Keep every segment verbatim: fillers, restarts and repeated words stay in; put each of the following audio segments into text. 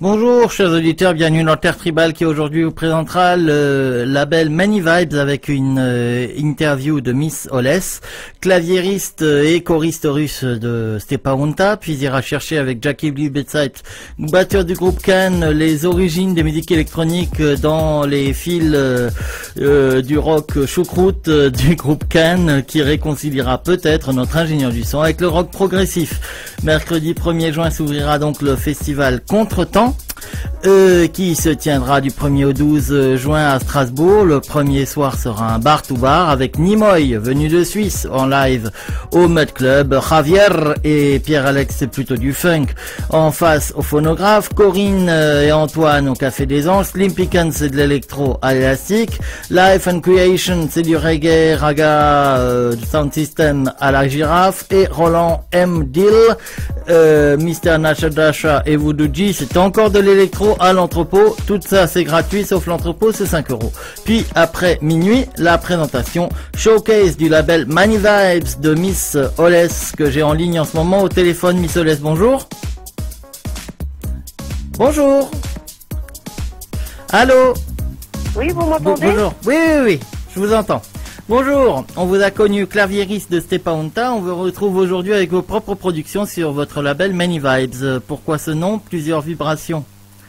Bonjour chers auditeurs, bienvenue dans Terre Tribal qui aujourd'hui vous présentera le label Many Vibes avec une euh, interview de Miss Oles, claviériste et choriste russe de Stepa Unta, puis ira chercher avec Jackie Lee Bedside, batteur du groupe Can, les origines des musiques électroniques dans les fils euh, euh, du rock choucroute euh, du groupe Can qui réconciliera peut-être notre ingénieur du son avec le rock progressif. Mercredi premier juin s'ouvrira donc le festival Contretemps. Euh, qui se tiendra du premier au douze juin à Strasbourg. Le premier soir sera un bar to bar avec Nimoy, venu de Suisse, en live au Mud Club. Javier et Pierre-Alex, c'est plutôt du funk. En face au phonographe, Corinne et Antoine au Café des Anges. Slim Pickens, c'est de l'électro à l'élastique. Life and Creation, c'est du reggae, raga, euh, sound system à la girafe. Et Roland M. Dill, euh, mister Nasha Dasha et Voodoo G, c'est encore de l'électro à l'entrepôt. Tout ça c'est gratuit sauf l'entrepôt, c'est cinq euros. Puis après minuit, la présentation showcase du label Many Vibes de Miss Oles que j'ai en ligne en ce moment au téléphone. Miss Oles, bonjour. Bonjour. Allô. Oui, vous m'entendez? Bonjour. Oui, oui, oui, je vous entends. Bonjour, on vous a connu claviériste de Stepa Unta, on vous retrouve aujourd'hui avec vos propres productions sur votre label Many Vibes. Pourquoi ce nom? Plusieurs vibrations.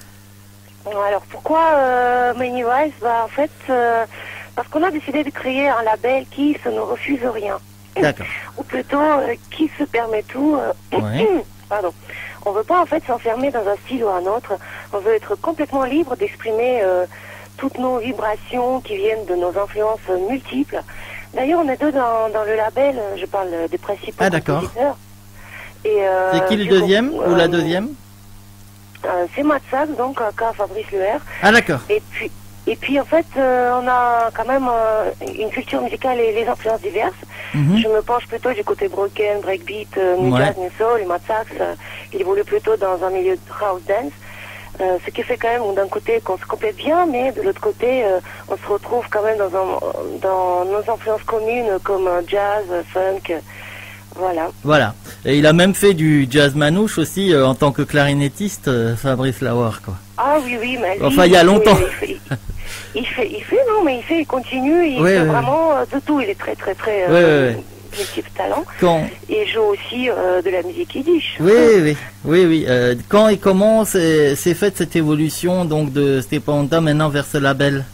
Alors pourquoi euh, Many Vibes? Bah, en fait, euh, parce qu'on a décidé de créer un label qui se ne refuse rien. D'accord. Ou plutôt euh, qui se permet tout. Euh, ouais. Pardon. On veut pas en fait s'enfermer dans un style ou un autre. On veut être complètement libre d'exprimer euh, toutes nos vibrations qui viennent de nos influences multiples. D'ailleurs, on est deux dans, dans le label. Je parle des principaux ah, d'accord. Et euh, c'est qui le deuxième coup, ou la deuxième? Euh, c'est Matsax, donc euh, K. Fabrice Leher. Ah d'accord. Et puis, et puis en fait, euh, on a quand même euh, une culture musicale et les influences diverses. Mm-hmm. Je me penche plutôt du côté broken, breakbeat, euh, new ouais. jazz, new soul. Et Matsax, euh, il évolue plutôt dans un milieu de house dance. Euh, ce qui fait quand même d'un côté qu'on se complète bien, mais de l'autre côté, euh, on se retrouve quand même dans, un, dans nos influences communes comme euh, jazz, funk. Voilà. Voilà. Et il a même fait du jazz manouche aussi euh, en tant que clarinettiste, euh, Fabrice Leher, quoi. Ah oui, oui, mais lui, enfin, il y a longtemps. Il fait, il fait, il fait, non, mais il fait, il continue, il oui, fait oui, vraiment euh, de tout. Il est très, très, très oui, euh, oui, multiple talent. Quand... Et il joue aussi euh, de la musique yiddish. Oui, oui, oui, oui. Euh, quand et comment s'est faite cette évolution donc de Stepa Unta maintenant vers ce label?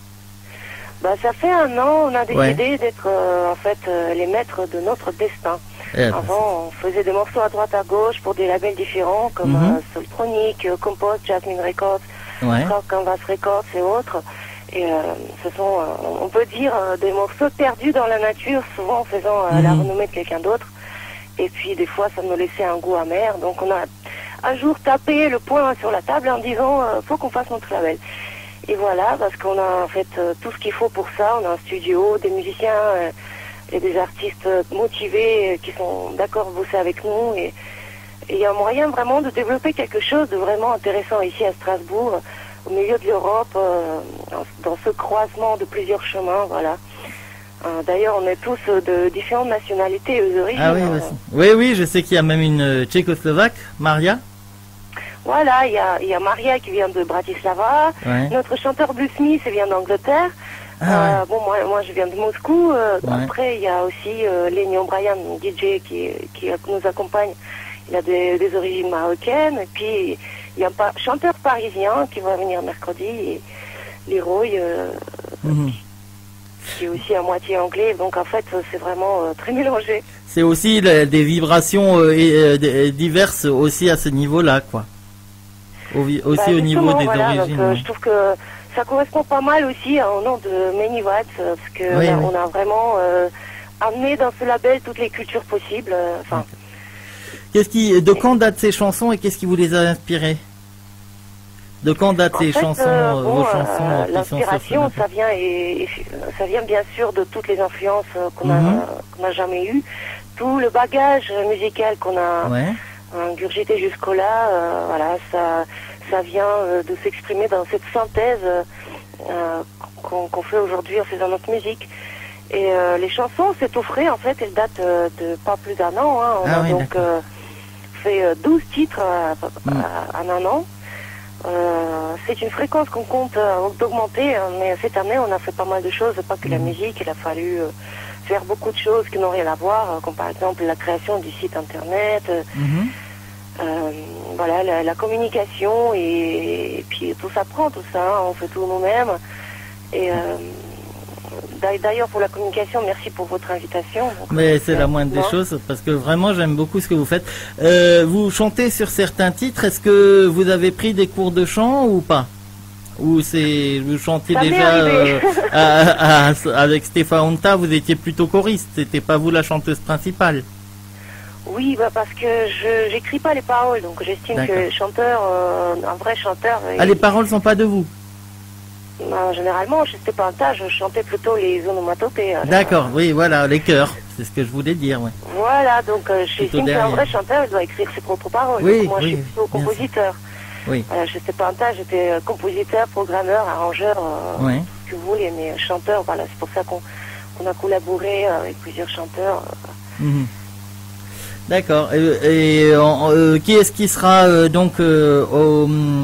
Bah, ça fait un an, on a décidé ouais. d'être euh, en fait euh, les maîtres de notre destin. Eh ben. Avant, on faisait des morceaux à droite à gauche pour des labels différents comme mm-hmm. euh, Soultronic, euh, Compost, Jasmine Records, ouais. Canvas Records et autres. Et euh, ce sont, euh, on peut dire, euh, des morceaux perdus dans la nature, souvent en faisant euh, mm-hmm. la renommée de quelqu'un d'autre. Et puis des fois, ça nous laissait un goût amer. Donc on a un jour tapé le poing sur la table en disant euh, faut qu'on fasse notre label. Et voilà, parce qu'on a en fait euh, tout ce qu'il faut pour ça. On a un studio, des musiciens euh, et des artistes motivés euh, qui sont d'accord bosser avec nous. Et il y a moyen vraiment de développer quelque chose de vraiment intéressant ici à Strasbourg, au milieu de l'Europe, euh, dans ce croisement de plusieurs chemins, voilà. Euh, D'ailleurs, on est tous de différentes nationalités et d'origine. Ah oui, hein. oui, oui, je sais qu'il y a même une Tchécoslovaque, Maria. Voilà, il y a, y a Maria qui vient de Bratislava, ouais. Notre chanteur Blue Smith vient d'Angleterre. Ah, euh, ouais. Bon, moi, moi, je viens de Moscou. Euh, ouais. Après, il y a aussi euh, Lénion Bryan, D J, qui, qui nous accompagne. Il a des, des origines marocaines. Et puis, il y a un chanteur parisien qui va venir mercredi, et Leroy, euh, mm-hmm. qui est aussi à moitié anglais. Donc, en fait, c'est vraiment euh, très mélangé. C'est aussi le, des vibrations euh, et, euh, diverses aussi à ce niveau-là, quoi. Au, aussi bah, au niveau des voilà, origines. Donc, euh, je trouve que ça correspond pas mal aussi au nom de Many Vibes, parce que oui, on, a, oui. on a vraiment euh, amené dans ce label toutes les cultures possibles. Enfin. Okay. Qu'est-ce qui, de quand datent ces chansons et qu'est-ce qui vous les a inspirées? De quand datent ces chansons, euh, bon, vos chansons euh, L'inspiration, ça vient et, et ça vient bien sûr de toutes les influences qu'on mm-hmm. a, qu'on a jamais eues, tout le bagage musical qu'on a. Ouais. Ingurgité jusqu'au-là, euh, voilà, ça, ça vient euh, de s'exprimer dans cette synthèse euh, qu'on qu'on fait aujourd'hui en faisant notre musique. Et euh, les chansons, c'est tout frais, en fait, elles datent euh, de pas plus d'un an. Hein. On ah a oui, donc euh, fait euh, douze titres à, à, mm. à, en un an. Euh, c'est une fréquence qu'on compte euh, d'augmenter, hein, mais cette année on a fait pas mal de choses, pas que mmh. la musique. Il a fallu euh, faire beaucoup de choses qui n'ont rien à voir, euh, comme par exemple la création du site internet, euh, mmh. euh, voilà, la, la communication et, et puis tout s'apprend, tout ça, hein, on fait tout nous-mêmes. Et euh, d'ailleurs pour la communication, merci pour votre invitation. Donc, mais c'est la moindre des choses parce que vraiment j'aime beaucoup ce que vous faites. Euh, vous chantez sur certains titres, est-ce que vous avez pris des cours de chant ou pas? Ou c'est vous chantiez ça déjà euh, à, à, avec Stéphane Honta, vous étiez plutôt choriste, c'était pas vous la chanteuse principale? Oui, bah parce que je j'écris pas les paroles, donc j'estime que le chanteur, euh, un vrai chanteur. Ah, il... les paroles sont pas de vous? Ben, généralement, je sais pas, je chantais plutôt les onomatopées. D'accord, euh... oui, voilà, les chœurs, c'est ce que je voulais dire, ouais. Voilà, donc euh, j'estime qu'un vrai chanteur, il doit écrire ses propres paroles. Oui, donc, moi, oui, je suis plutôt compositeur. Oui. Voilà, je sais pas, j'étais compositeur, programmeur, arrangeur, euh, oui. tout ce que vous voulez, mais chanteur, voilà, c'est pour ça qu'on qu'on a collaboré avec plusieurs chanteurs. Euh... Mm-hmm. D'accord. Et, et euh, qui est-ce qui sera euh, donc euh, au,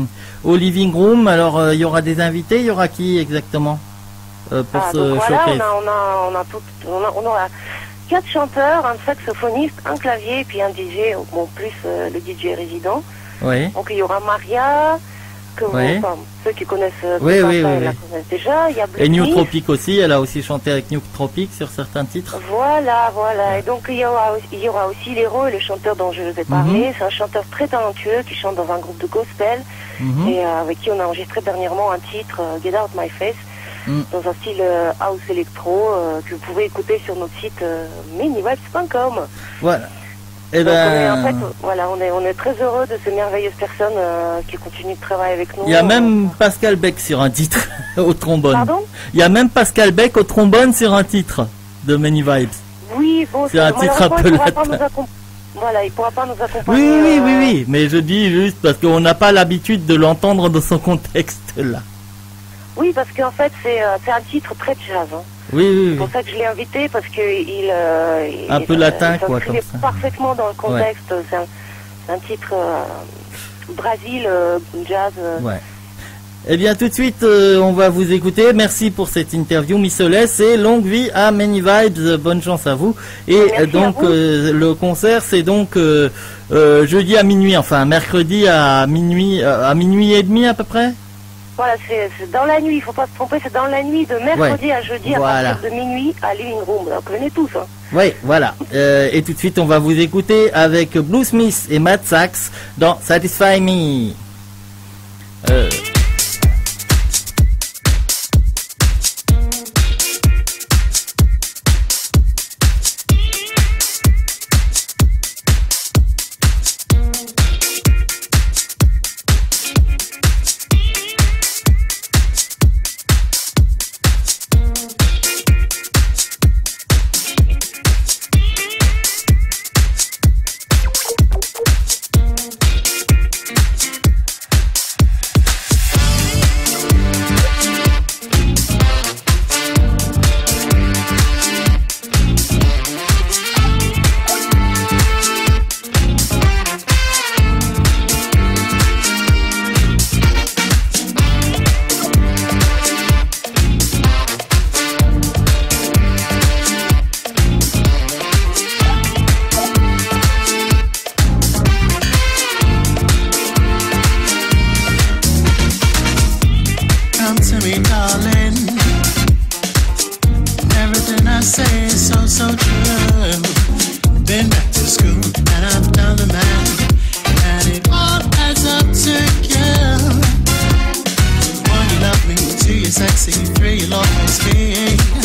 au living room? Alors, il euh, y aura des invités. Il y aura qui exactement euh, pour ah, ce donc voilà, showcase? on a, on a, on a, tout, on a, on aura quatre chanteurs, un saxophoniste, un clavier, et puis un D J, bon plus euh, le D J résident. Oui. Donc il y aura Maria, que oui. vous, enfin, ceux qui connaissent euh, oui, oui, oui, la oui. connaissent déjà. Il y a et New Tropic aussi, elle a aussi chanté avec New Tropic sur certains titres. Voilà, voilà. Et donc il y aura, il y aura aussi Léro, le chanteur dont je vous ai parlé. Mm-hmm. C'est un chanteur très talentueux qui chante dans un groupe de gospel mm-hmm. et euh, avec qui on a enregistré dernièrement un titre, euh, Get Out My Face, mm. dans un style euh, house électro euh, que vous pouvez écouter sur notre site euh, minivibes point com. Voilà. Et donc ben... on est, en fait, voilà, on est, on est très heureux de ces merveilleuses personnes euh, qui continuent de travailler avec nous. Il y a même Pascal Beck sur un titre au trombone. Pardon? Il y a même Pascal Beck au trombone sur un titre de Many Vibes. Oui, bon, c'est un titre un peu latin. Voilà, il pourra pas nous accompagner. Oui, oui, euh... oui, oui, mais je dis juste parce qu'on n'a pas l'habitude de l'entendre dans son contexte là. Oui, parce qu'en fait, c'est euh, c'est un titre très jazz. Hein. Oui, oui, oui. C'est pour ça que je l'ai invité, parce qu'il euh, un il, peu il, latin, il quoi, comme ça. Parfaitement dans le contexte. Ouais. C'est un, un titre euh, Brésil, euh, jazz. Euh. Ouais. Eh bien, tout de suite, euh, on va vous écouter. Merci pour cette interview, Miss Olès, et longue vie à Many Vibes. Bonne chance à vous. Et Merci donc, euh, le concert, c'est donc euh, euh, jeudi à minuit, enfin mercredi à minuit, euh, à minuit et demi à peu près. Voilà, c'est dans la nuit, il ne faut pas se tromper, c'est dans la nuit de mercredi ouais. à jeudi voilà. à partir de minuit à Living Room. Donc venez tous. Hein. Oui, voilà. Euh, et tout de suite, on va vous écouter avec Blue Smith et Matt Sachs dans Satisfy Me. Euh... Sexy, free, you'll always be.